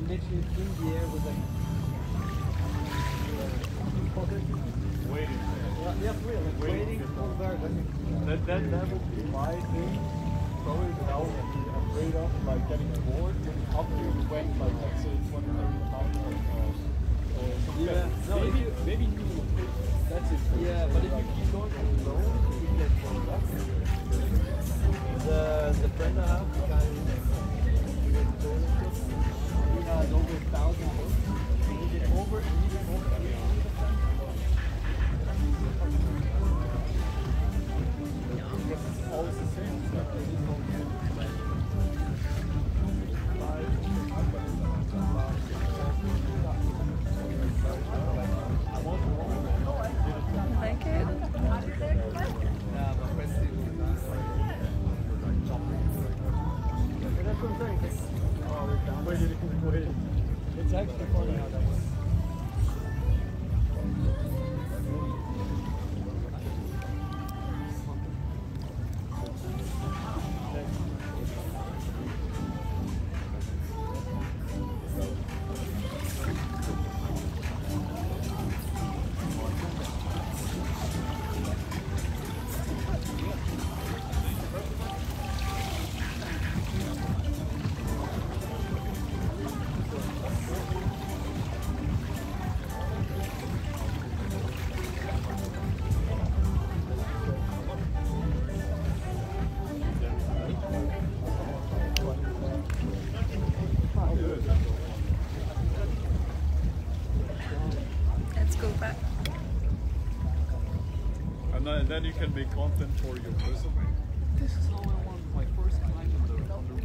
literally in the air was like Waiting. yeah, for real, like waiting for the bird. That would be my thing. Probably without be afraid of like getting bored after you went like let's say 20-30 miles or something. Yeah. No, Maybe you that's it. Yeah, but if you keep going alone, you get bored up. The friend I have, the guy he has over 1,000 books. He did over Always the same. Thank you. yeah, my friend Steve. That's what I'm saying. Oh, we're down. Wait. It's actually funny how that works. Let's go back. And then you can make content for your resume. This is how I want my first time on the